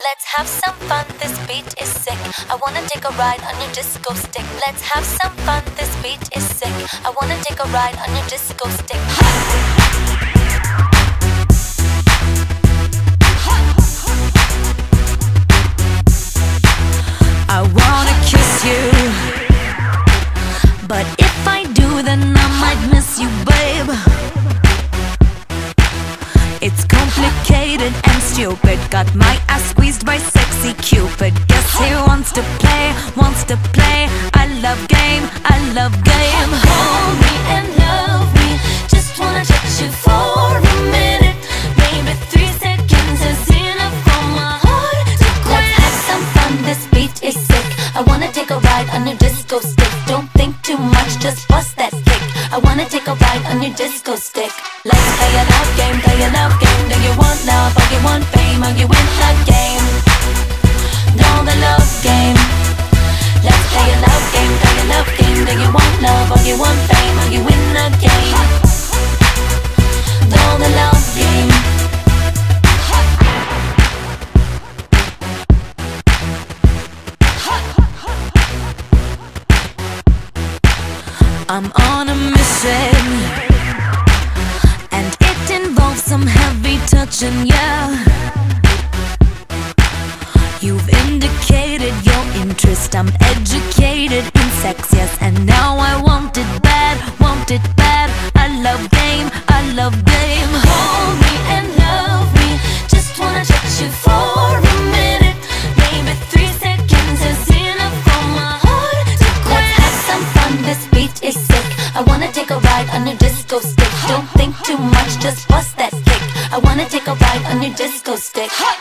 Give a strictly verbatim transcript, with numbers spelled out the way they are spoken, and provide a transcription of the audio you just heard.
Let's have some fun, this beat is sick. I wanna take a ride on your disco stick. Let's have some fun, this beat is sick. I wanna take a ride on your disco stick. I wanna kiss you, but if I do, then I might miss you, babe. It's complicated and stupid. Got my ass squeezed by sexy Cupid. Guess he wants to play, wants to play. I love game, I love game. Hold me and love me. Just wanna touch you for a minute. Maybe three seconds is enough for my heart to quit. Let's have some fun, this beat is sick. I wanna take a ride on your disco stick. Don't think too much, just bust that kick. I wanna take a ride on your disco stick. Let's play a love game, play a love game. Do you want love or you want fame? Or you win the game? Know the love game. Let's play a love game, play a love game. Do you want love or you want fame? Or you win the game? Know the love game. I'm on a mission, and it involves some heavy touching, yeah. You've indicated your interest. I'm educated in sex, yes, and now I want it bad, want it bad. I love game, I love game. Hold me and love me. Just wanna touch you for a minute. Maybe three seconds is enough for my heart to quit. Let's have some fun, this beat is sick. I wanna take a ride on your disco stick. Don't think too much, just bust that kick. I wanna take a ride on your disco stick.